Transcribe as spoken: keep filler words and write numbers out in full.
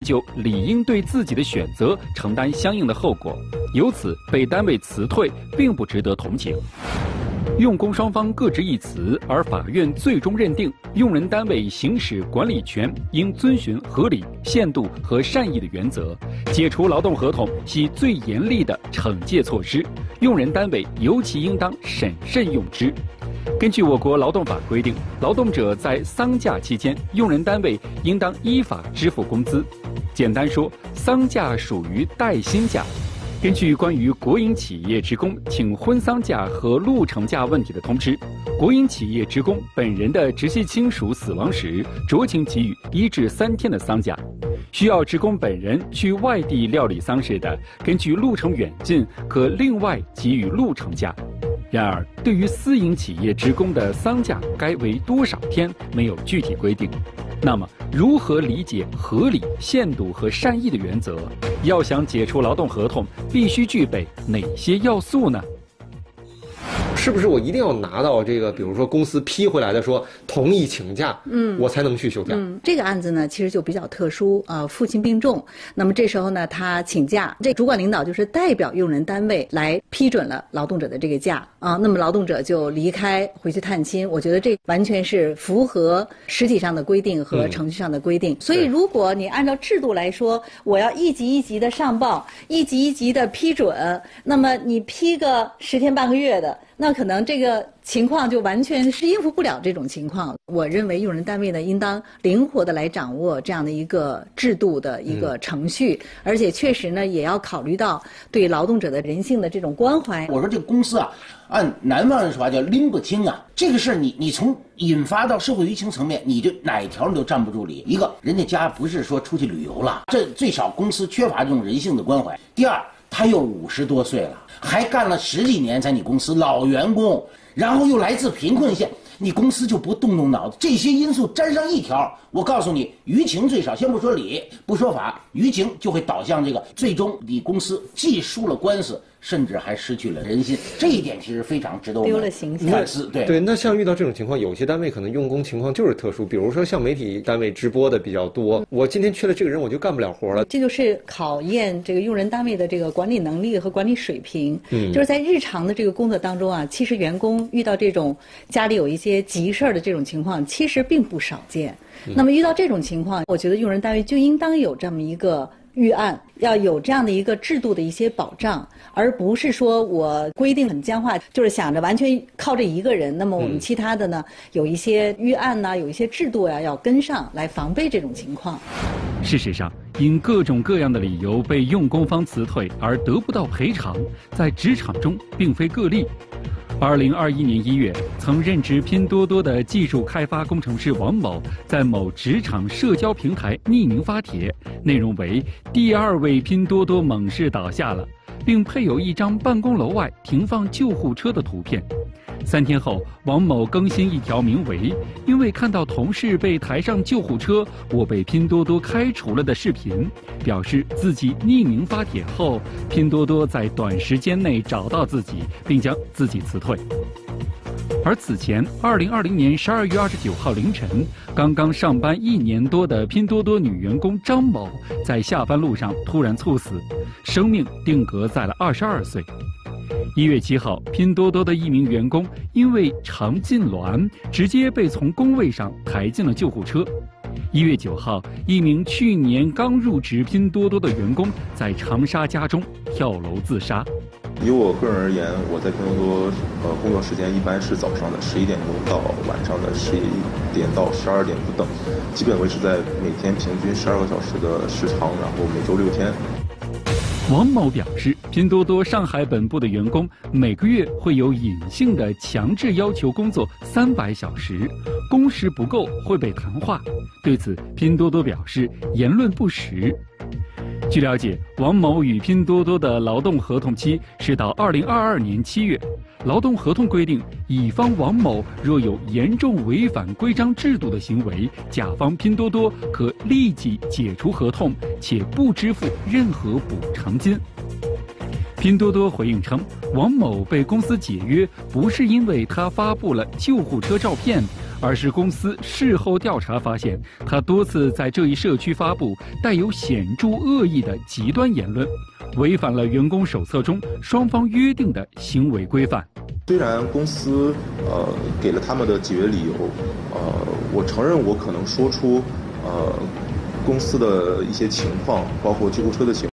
就理应对自己的选择承担相应的后果，由此被单位辞退并不值得同情。用工双方各执一词，而法院最终认定用人单位行使管理权应遵循合理、限度和善意的原则，解除劳动合同系最严厉的惩戒措施，用人单位尤其应当审慎用之。根据我国劳动法规定，劳动者在丧假期间，用人单位应当依法支付工资。简单说，丧假属于带薪假。根据关于国营企业职工请婚丧假和路程假问题的通知，国营企业职工本人的直系亲属死亡时，酌情给予一至三天的丧假；需要职工本人去外地料理丧事的，根据路程远近，可另外给予路程假。然而，对于私营企业职工的丧假该为多少天，没有具体规定。那么，如何理解合理、限度和善意的原则？要想解除劳动合同，必须具备哪些要素呢？ 是不是我一定要拿到这个，比如说公司批回来的说同意请假，嗯，我才能去休假？ 嗯，这个案子呢，其实就比较特殊，呃，父亲病重，那么这时候呢，他请假，这主管领导就是代表用人单位来批准了劳动者的这个假啊，那么劳动者就离开回去探亲，我觉得这完全是符合实体上的规定和程序上的规定。嗯、所以，如果你按照制度来说，我要一级一级的上报，一级一级的批准，那么你批个十天半个月的。那可能这个情况就完全是应付不了这种情况。我认为用人单位呢，应当灵活的来掌握这样的一个制度的一个程序，嗯、而且确实呢，也要考虑到对劳动者的人性的这种关怀。 我说这个公司啊，按南方人说话叫拎不清啊，这个事儿你你从引发到社会舆情层面，你就哪一条你都站不住理。一个，人家家不是说出去旅游了，这最少公司缺乏这种人性的关怀。第二，他又五十多岁了，还干了十几年在你公司，老员工，然后又来自贫困县，你公司就不动动脑子？这些因素沾上一条，我告诉你，舆情最少，先不说理，不说法，舆情就会导向这个，最终你公司既输了官司，甚至还失去了人心。这一点其实非常值得我们丢了形象反思。对对，那像遇到这种情况，有些单位可能用工情况就是特殊，比如说像媒体单位直播的比较多，嗯、我今天缺了这个人，我就干不了活了。 这就是考验这个用人单位的这个管理能力和管理水平。嗯，就是在日常的这个工作当中啊，其实员工遇到这种家里有一些急事儿的这种情况，其实并不少见。嗯、那么遇到这种情况，我觉得用人单位就应当有这么一个预案，要有这样的一个制度的一些保障，而不是说我规定很僵化，就是想着完全靠这一个人。那么我们其他的呢，嗯、有一些预案呐、啊，有一些制度呀、啊，要跟上来防备这种情况。 事实上，因各种各样的理由被用工方辞退而得不到赔偿，在职场中并非个例。二零二一年一月，曾任职拼多多的技术开发工程师王某，在某职场社交平台匿名发帖，内容为“第二位拼多多猛士倒下了”，并配有一张办公楼外停放救护车的图片。三天后，王某更新一条名为“因为看到同事被抬上救护车，我被拼多多开除了”的视频，表示自己匿名发帖后，拼多多在短时间内找到自己，并将自己辞退。而此前，二零二零年十二月二十九号凌晨，刚刚上班一年多的拼多多女员工张某，在下班路上突然猝死，生命定格在了二十二岁。一月七号，拼多多的一名员工因为肠痉挛，直接被从工位上抬进了救护车。一月九号，一名去年刚入职拼多多的员工在长沙家中跳楼自杀。 以我个人而言，我在拼多多呃工作时间一般是早上的十一点钟到晚上的十一点到十二点不等，基本维持在每天平均十二个小时的时长，然后每周六天。 王某表示，拼多多上海本部的员工每个月会有隐性的强制要求工作三百小时，工时不够会被谈话。对此，拼多多表示言论不实。据了解，王某与拼多多的劳动合同期是到二零二二年七月。劳动合同规定，乙方王某若有严重违反规章制度的行为，甲方拼多多可立即解除合同，且不支付任何补偿金。拼多多回应称，王某被公司解约不是因为他发布了救护车照片， 而是公司事后调查发现，他多次在这一社区发布带有显著恶意的极端言论，违反了员工手册中双方约定的行为规范。 虽然公司呃给了他们的解约理由，呃，我承认我可能说出呃公司的一些情况，包括救护车的情